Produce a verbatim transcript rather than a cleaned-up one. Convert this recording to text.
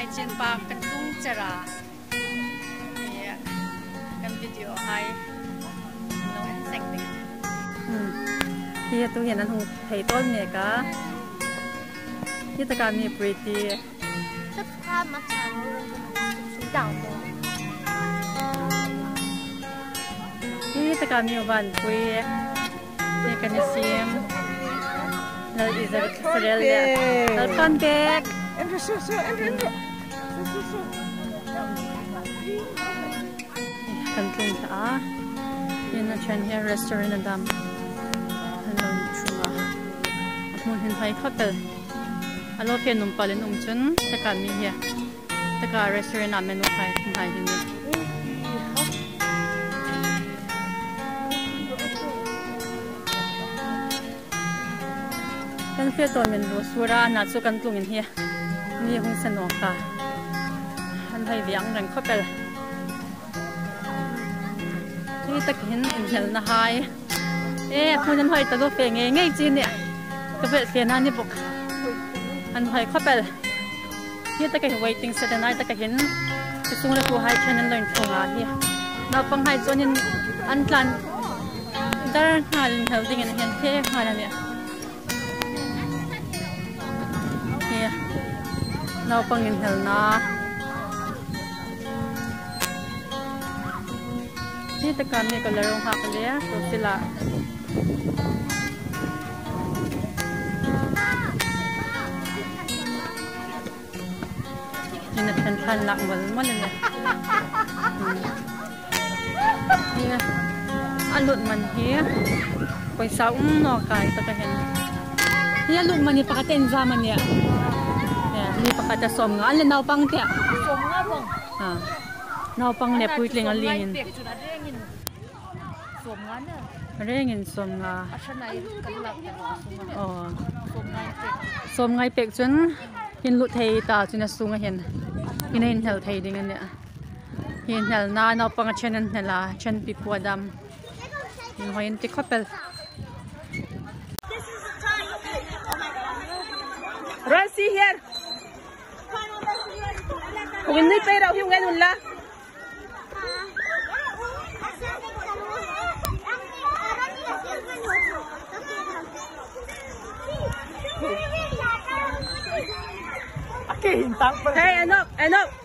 hai chen pa kan tung chara ya kan video hai no seng ding hm hi tu hian an hu thei tol ne ka hi ta ka mi pretty tất cả mặt trăng xuống đảo mo hi ta ka mi van pui ni kan sim no is a Australia no contact Enter, so, so, enter, enter. So, so, so. Kan tung ta in a chen here restaurant adam hello chunga mun hin hai khatel alo fe num palin um chun ta ka mi here ta ka restaurant a menu khai khai hin ni kan fe to men ro sura na chu kan tung in here ni hung sano ka han hai viang ran khatelนี่ตะกินอินเทลนะไฮเอ๊ะคุณนันหอยตะลุเฟงง่ายจีเนี่ยก็เป็นเสียนานี่บุกอันหอยเข้าไปนี่ตะกิน waiting set นายตะกินจะส่งเลยกูให้ฉันนั่นเลยส่งอาที่เราฟังให้จนยันอันกลันดาร์หาลินเทลดิ้งเนี่ยเท่หาเนี่ยเนี่ยเราฟังอินเทลนะนี่ตะการมีก็เลยลงหักเลยตัวสิละนี่น่ะทันทันหลักเหมือนมันเลยนี่อันหลุดมันเฮียไปสาวอุ้มนอกายตะกันเห็นนี่หลุดมันนี่ปากเต้นซามันเนี่ยเนี่ยนี่ปากจะสมงานเลยนาวปังเถอะสมงานบ้างอ่านาวปังเนี่ยปุยเลี้ยงอะไรเงี้ยสวมงานเนี่ยเรื่องเงินสวมงาอ๋อสวมไงเป็กจนเห็นลุไทยตาจนสูงเห็นเห็นเห็นแถวไทยดิ่งเนี่ยเห็นแถวหน้าเราปังเชนนั่นแหละเชนปีกัวดำเห็นหอยติดข้อเปลรัสซี่เฮียร์คุณนี่ไปเราหิวเงินหุ่นละHey, Enoch, Enoch.